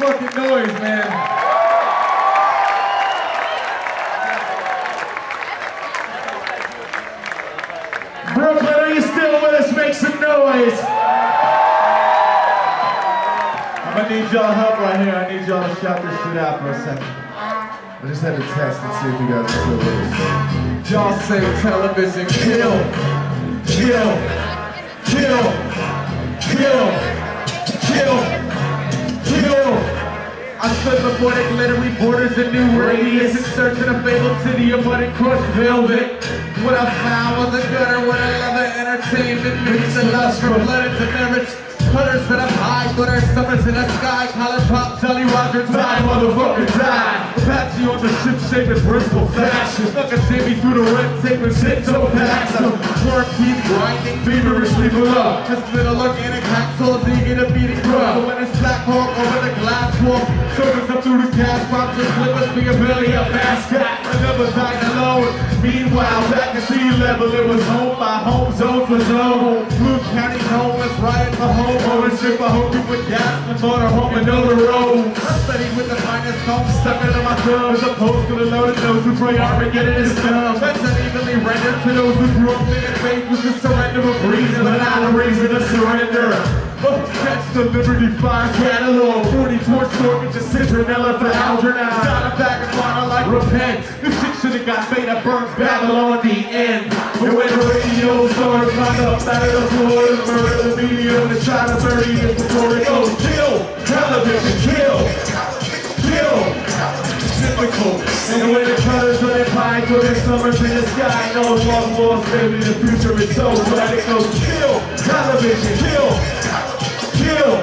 fucking noise, man. Brooklyn, are you still with us? Make some noise. I'm gonna need y'all help right here. I need y'all to shout this shit out for a second. I just had to test and see if you guys are still with us. Y'all say television, kill, kill, kill, kill, kill, kill. I stood before the glittery borders of new radius in search of a fabled city of mud and crushed velvet. What I found was a gutter with a leather entertainment mixed in lust for blood and merits. Cutters that have high glitter, summers in the sky, collar pop, Jolly Roger, die, motherfucker, die. Apache on the ship shape in Bristol fashion. Stuck a Jimmy through the red tape and shit so past them. Worm teeth grinding feverishly below. This little organic hacksaws, you get a beating grub. So when it's Black Hawk over the glass wall, surface up through the gas pops and flippers be a belly up mascot. Another died alone. Meanwhile, back at sea level, it was home by home, zone for zone. Blue County's homeless, riot for home ownership. I hope you put gas in the motor home and know the road. I studied with the finest home stuck into my thumb, as opposed to the loaded those who pray Armageddon is dumb. That's unevenly rendered to those who grew up in faith with the surrender of reason, but not a reason to surrender. Oh, catch the Liberty Fire catalog, 40 torch mortgage and Citronella for Algernon. Down a bag of water like repent. This shit should've got made up, burns Babylon the end. And when the radio stars climb up out of the floor and murder the media and the shot of 30 years before it goes, kill, television, kill, kill, typical. And when the colors of their pine go their summers in the sky, no long lost, baby, the future is so bright. It goes, kill, television, kill, kill.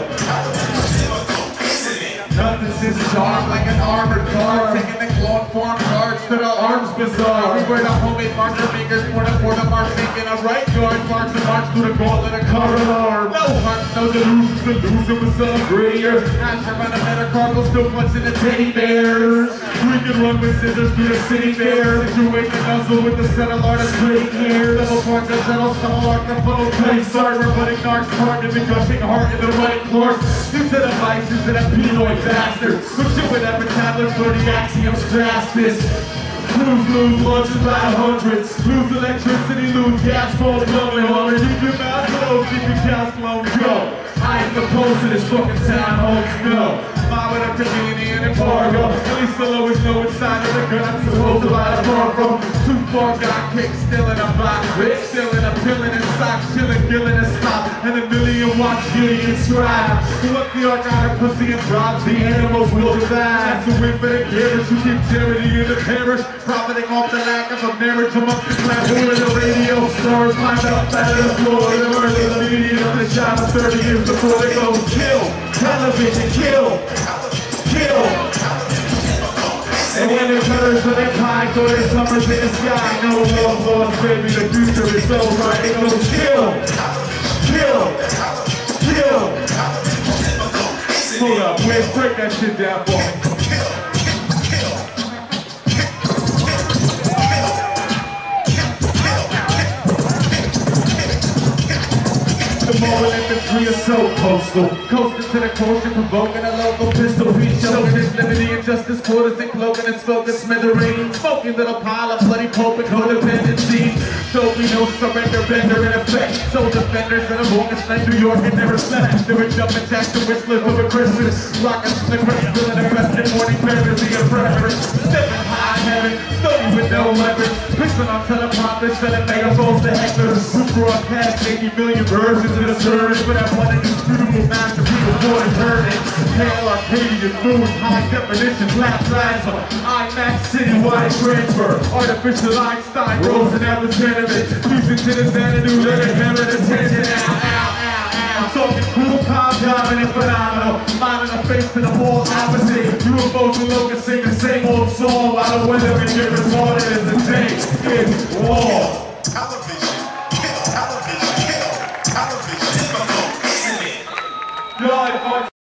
Nothing sits sharp like an armored car, taking the cloth form charge to the arms bazaar. We were the homemade marker makers, for the mark making a right yard march to march through the gauntlet of corridor. No hearts, no delusions, the loser was some grittier. Asher on a metacarpal, still punching the teddy bears. We can run with scissors through the city fair. Situate the nuzzle with the settle artist great hair. Double point the settle, some arc the funnel play. Sorry, we're putting narcs part in the gushing heart in the right course. Instead of vices and a penoid bastard. But shit with epic tablets for the axioms drastis. Lose lunches by hundreds. Lose electricity, lose gas, phone, blowing home. And keep your mouth closed, keep your cows flown, go. I ain't opposed to this fucking town, homes, no. Mom with a Canadian embargo. At least I'll always know inside of the gun I'm supposed to buy the bar from. Too far got kicked, still in a box, bitch. Still in a pill in his sock, chillin', gillin' a stop. And a million watch Gideon scribe. What the arc out of pussy and drops, the animals will divide. That's a win for the givers who keep charity in the parish. Profiting off the lack of a marriage amongst the class. Who are the radio stars climbing up out of the floor. The murder the media of the shop of 30 years before they go kill, television, kill, kill. And when the colors of their pine go their summers in the sky, no love lost, baby, the future is so bright. It goes kill, kill, kill. Hold up, Wiz, break that shit down for me. Mobile infantry is so postal. Coasting to the coast, provoking a local pistol. Beat showing its liberty and justice quarters and cloaking and smoking smithereens. Smoking little pile of bloody pope and codependencies. So we know surrender, bender in effect. So defenders in a bonus night, New York had never slept. They were jumping jacks to whistlers over Christmas. Rockin' the crest, filling the best in morning fantasy and preference. Stepping high heaven, stoning with no weapons. Pissing on teleprompters, selling megaphones to hecklers. Who broadcast 80 million versions of the service, but I want an indisputable masterpiece before it heard it. Pale Arcadian moon, high definition, black plasma, IMAX citywide transfer, artificial Einstein, rose and Atlas tenement, music to the Xanadu, let it hammer the tension, ow, ow, ow, ow. I'm talking cool, calm, dominant, phenomenal, mind in the face to the whole opposite. UFOs and locusts sing the same old song, while the weather is different, harder as the day is war. Television, kill, television, kill, television. God,